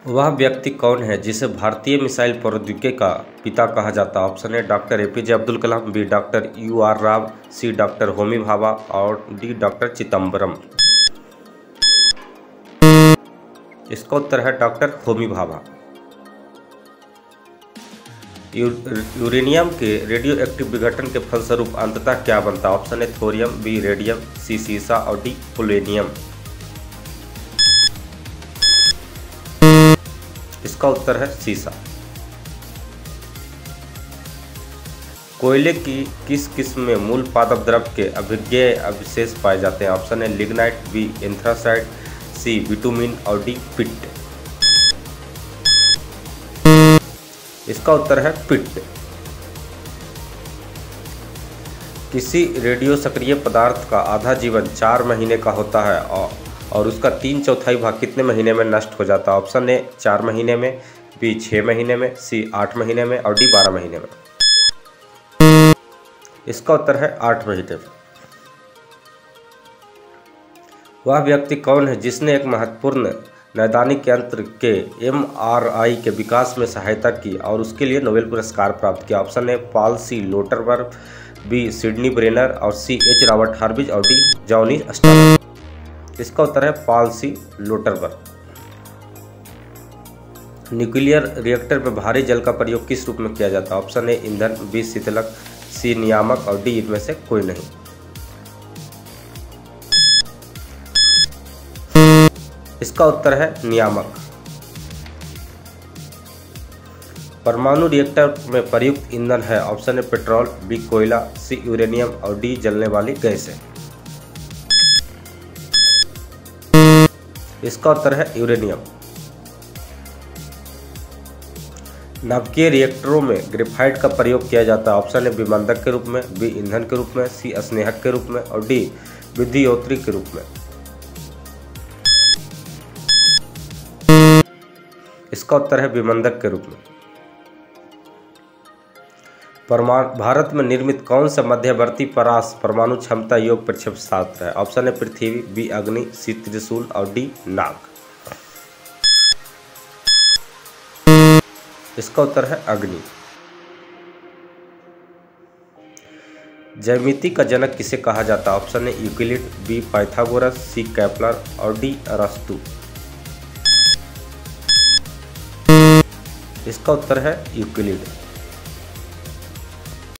वह व्यक्ति कौन है जिसे भारतीय मिसाइल प्रौद्योगिकी का पिता कहा जाता है? Option A doctor APJ Abdul Kalam, B doctor UR Rao, C doctor Homi Bhabha और डी डॉक्टर चिदम्बरम। इसका उत्तर है डॉक्टर होमी भाभा। यूरेनियम के रेडियो एक्टिव विघटन के फलस्वरूप अंततः क्या बनता है? Option A thorium, B radium, C सीसा और डी पोलेनियम। इसका उत्तर है सीसा। कोयले की किस किस्म में मूल पादप द्रव के अभिज्ञेय अवशेष पाए जाते हैं? Option A lignite, B anthracite, C bitumen और डी पिट। इसका उत्तर है पिट। किसी रेडियो सक्रिय पदार्थ का आधा जीवन 4 महीने का होता है और उसका 3/4 भाग कितने महीने में नष्ट हो जाता है? ऑप्शन ए 4 महीने में, बी 6 महीने में, सी 8 महीने में और डी 12 महीने में। इसका उत्तर है 8 महीने में। वह व्यक्ति कौन है जिसने एक महत्वपूर्ण नैदानिक यंत्र के MRI के विकास में सहायता की और उसके लिए नोबेल पुरस्कार प्राप्त किया? Option A Paul C Lauterbur, B Sydney Brenner और सी H रॉबर्ट हार्विज और डी जॉनी स्टार। इसका उत्तर है Paul C Lauterbur. Nuclear reactor में भारी जल का प्रयोग किस रूप में किया जाता है? ऑप्शन ए ईंधन, बी शीतलक, सी नियामक और डी इनमें से कोई नहीं। इसका उत्तर है नियामक। परमाणु रिएक्टर में प्रयुक्त ईंधन है? ऑप्शन ए पेट्रोल, बी कोयला, सी यूरेनियम और डी जलने वाली गैसें। इसका उत्तर है यूरेनियम। नाभिकीय रिएक्टरों में ग्रेफाइट का प्रयोग किया जाता है? ऑप्शन ए विमंदक के रूप में, बी ईंधन के रूप में, सी स्नेहक के रूप में और डी विद्युतोत्री के रूप में। इसका उत्तर है विमंदक के रूप में। भारत में निर्मित कौन सा मध्यवर्ती परास परमाणु क्षमता योग्य प्रक्षेपास्त्र है? ऑप्शन ए पृथ्वी, बी अग्नि, सी त्रिशूल और डी नाग। इसका उत्तर है अग्नि। ज्यामिति का जनक किसे कहा जाता है? Option A Euclid, B Pythagoras, C Kepler और डी अरस्तु। इसका उत्तर है यूक्लिड।